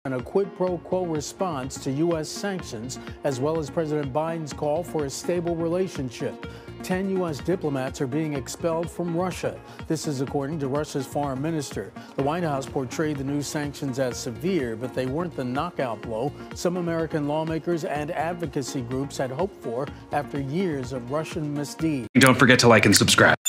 a quid pro quo response to U.S. sanctions, as well as President Biden's call for a stable relationship. 10 U.S. diplomats are being expelled from Russia. This is according to Russia's foreign minister. The White House portrayed the new sanctions as severe, but they weren't the knockout blow some American lawmakers and advocacy groups had hoped for after years of Russian misdeeds. Don't forget to like and subscribe.